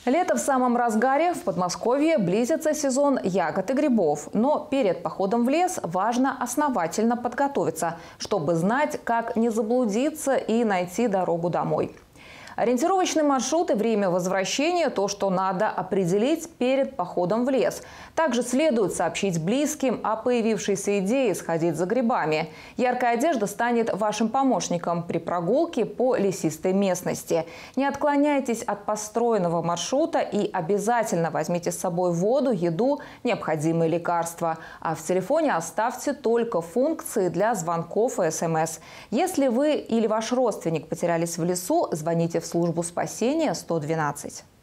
Лето в самом разгаре. В Подмосковье близится сезон ягод и грибов. Но перед походом в лес важно основательно подготовиться, чтобы знать, как не заблудиться и найти дорогу домой. Ориентировочный маршрут и время возвращения – то, что надо определить перед походом в лес. Также следует сообщить близким о появившейся идее сходить за грибами. Яркая одежда станет вашим помощником при прогулке по лесистой местности. Не отклоняйтесь от построенного маршрута и обязательно возьмите с собой воду, еду, необходимые лекарства. А в телефоне оставьте только функции для звонков и СМС. Если вы или ваш родственник потерялись в лесу, звоните в службу спасения 112.